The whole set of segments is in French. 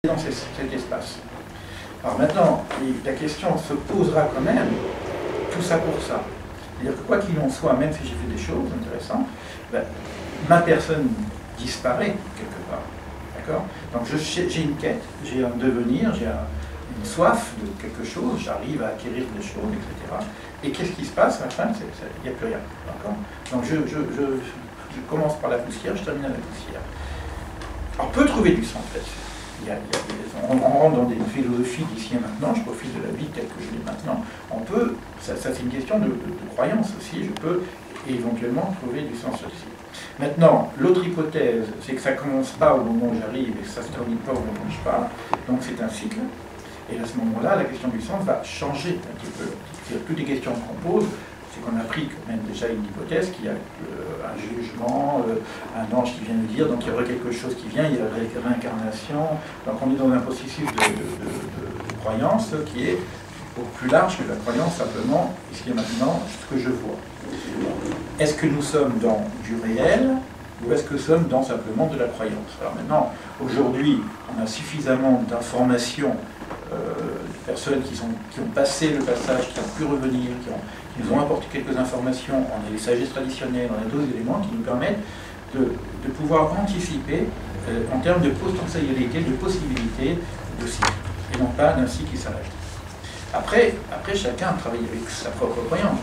dans cet espace. Alors maintenant, la question se posera quand même, tout ça pour ça. C'est-à-dire que quoi qu'il en soit, même si j'ai fait des choses intéressantes, ben, ma personne disparaît quelque part. D'accord? Donc j'ai une quête, j'ai un devenir, j'ai une soif de quelque chose, j'arrive à acquérir des choses, etc. Et qu'est-ce qui se passe à la fin? Il n'y a plus rien. Donc je commence par la poussière, je termine à la poussière. Alors on peut trouver du sens là-dessus. On rentre dans des philosophies d'ici et maintenant, je profite de la vie telle que je l'ai maintenant. On peut, ça c'est une question de croyance aussi, je peux éventuellement trouver du sens aussi. Maintenant, l'autre hypothèse, c'est que ça ne commence pas au moment où j'arrive et que ça ne se termine pas au moment où je pars, donc c'est un cycle. Et à ce moment-là, la question du sens va changer un petit peu. Toutes les questions qu'on pose, c'est qu'on a pris quand même déjà une hypothèse qu'il y a un jugement, un ange qui vient nous dire, donc il y aurait quelque chose qui vient, il y a la réincarnation. Donc on est dans un processus de croyance qui est beaucoup plus large que la croyance simplement, ici et maintenant, ce que je vois. Est-ce que nous sommes dans du réel ou est-ce que nous sommes dans simplement de la croyance? Alors maintenant, aujourd'hui, on a suffisamment d'informations, de personnes qui ont passé le passage, qui ont pu revenir, qui nous ont apporté quelques informations, on a les sagesses traditionnelles, on a d'autres éléments qui nous permettent de pouvoir anticiper en termes de potentialité, de possibilité de cycle, et non pas d'un cycle qui s'arrête. Après, chacun travaille avec sa propre croyance.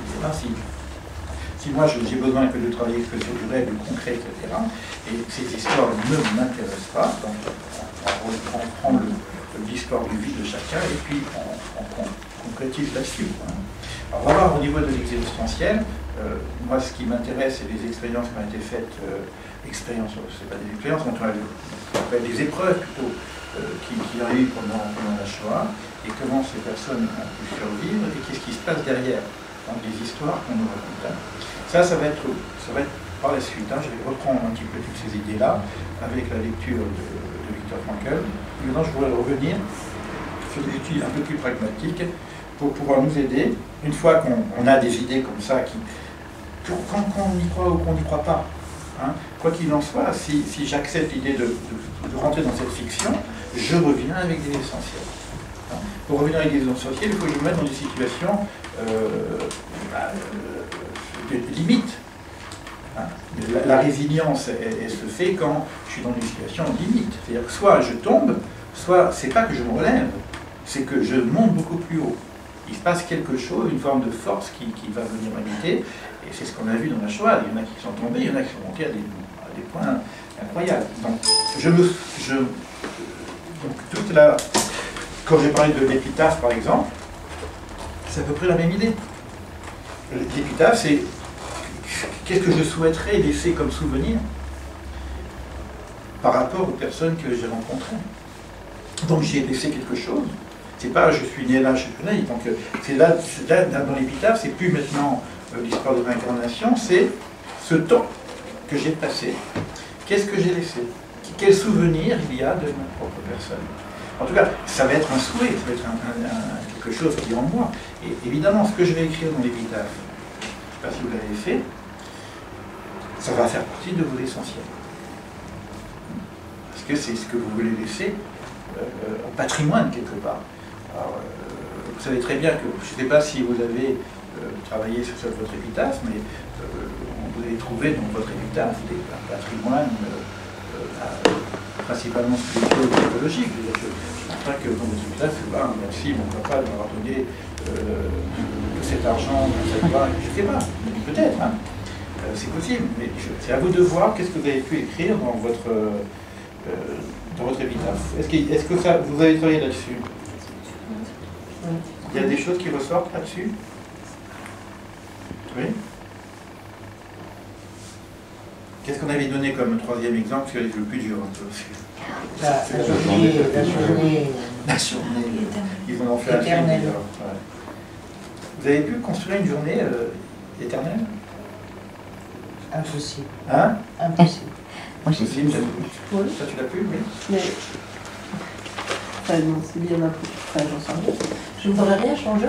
Si moi j'ai besoin que de travailler que sur du réel, du concret, etc., et ces histoires ne m'intéressent pas, donc on prend l'histoire du vie de chacun et puis on concrétise là-dessus. Alors on va voir au niveau de l'existentiel, moi ce qui m'intéresse, c'est les expériences qui ont été faites, c'est pas des expériences, on appelle des épreuves plutôt, qui ont eu pendant la Shoah, et comment ces personnes ont pu survivre, et qu'est-ce qui se passe derrière, dans les histoires qu'on nous raconte. Ça va être par la suite. Je vais reprendre un petit peu toutes ces idées-là, avec la lecture de Viktor Frankl. Maintenant, je voudrais revenir sur des études un peu plus pragmatiques pour pouvoir nous aider, une fois qu'on a des idées comme ça, qu'on y croit ou qu'on n'y croit pas. Quoi qu'il en soit, si j'accepte l'idée de rentrer dans cette fiction, je reviens avec des essentiels. Pour revenir avec des essentiels, il faut que je me mette dans des situations de limite. La résilience, elle se fait quand je suis dans une situation limite. C'est-à-dire que soit je tombe, soit c'est pas que je me relève, c'est que je monte beaucoup plus haut. Il se passe quelque chose, une forme de force qui va venir m'habiter, et c'est ce qu'on a vu dans la Shoah. Il y en a qui sont tombés, il y en a qui sont montés à des points incroyables. Donc, quand j'ai parlé de l'épitaphe, par exemple, c'est à peu près la même idée. L'épitaphe, c'est qu'est-ce que je souhaiterais laisser comme souvenir par rapport aux personnes que j'ai rencontrées. Donc j'ai laissé quelque chose. C'est pas je suis né là, je suis né. Donc c'est là dans l'épitaphe, c'est plus maintenant l'histoire de réincarnation, c'est ce temps que j'ai passé. Qu'est-ce que j'ai laissé? Quel souvenir il y a de ma propre personne? En tout cas, ça va être un souhait, ça va être quelque chose qui est en moi. Et évidemment, ce que je vais écrire dans l'épitaphe, je ne sais pas si vous l'avez fait, ça va faire partie de vos essentiels. Parce que c'est ce que vous voulez laisser en patrimoine quelque part. Alors, vous savez très bien que, je ne sais pas si vous avez travaillé sur votre épitaphe, mais vous allez trouver dans votre épitaphe un patrimoine principalement spirituel et psychologique. Je pense que dans votre épitaphe, merci mon papa de m'avoir donné cet argent, cette voix, je ne sais pas, peut-être. C'est possible, mais c'est à vous de voir qu'est-ce que vous avez pu écrire dans votre épitaphe. Est-ce que ça, vous avez travaillé là-dessus? Il y a des choses qui ressortent là-dessus? Oui. Qu'est-ce qu'on avait donné comme troisième exemple? Parce que c'est le plus dur un peu aussi. La journée. Ils en ont fait un film. Ouais. Vous avez pu construire une journée éternelle? Impossible. Hein? Impossible. Impossible, oui. Ça tu l'as pu, oui. Mais... Enfin, non, c'est bien un peu. Enfin, j'en sais rien. Je ne voudrais rien changer.